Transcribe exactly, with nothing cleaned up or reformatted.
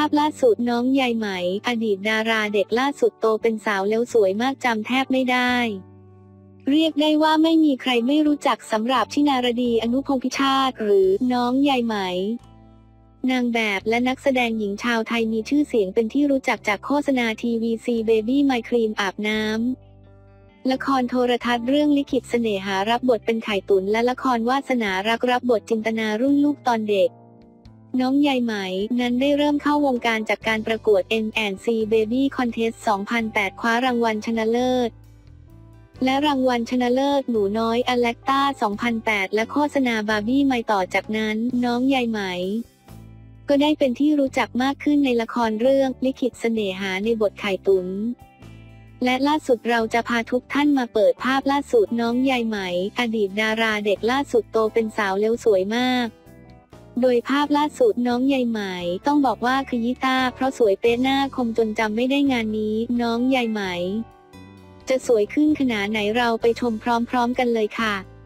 พล่าสุดน้องใยไหมอดีตดาราเด็กล่าสุดโตเป็นสาวแล้วสวยมากจำแทบไม่ได้เรียกได้ว่าไม่มีใครไม่รู้จักสำหรับธินารดีอนุพงษ์พิชาติหรือน้องใยไหมนางแบบและนักแสดงหญิงชาวไทยมีชื่อเสียงเป็นที่รู้จักจากโฆษณาทีวีซีเบบี้ไมครีมอาบน้ำละครโทรทัศน์เรื่องลิขิตเสน่หารับบทเป็นไข่ตุ๋นและละครวาสนารักรับบทจินตนารุ่นลูกตอนเด็กน้องใยไหมนั้นได้เริ่มเข้าวงการจากการประกวด เอ็น แอนด์ ซี Baby Contest สองพันแปด คว้ารางวัลชนะเลิศและรางวัลชนะเลิศหนูน้อยอเล็กต้า สองพันแปด และโฆษณาบาร์บี้ไมต่อจากนั้นน้องใยไหมก็ได้เป็นที่รู้จักมากขึ้นในละครเรื่องลิขิตเสน่หาในบทไข่ตุ๋นและล่าสุดเราจะพาทุกท่านมาเปิดภาพล่าสุดน้องใยไหมอดีตดาราเด็กล่าสุดโตเป็นสาวแล้วสวยมากโดยภาพล่าสุดน้องใยไหมต้องบอกว่าขยี้ตาเพราะสวยเป๊ะหน้าคมจนจำไม่ได้งานนี้น้องใยไหมจะสวยขึ้นขนาดไหนเราไปชมพร้อมๆกันเลยค่ะ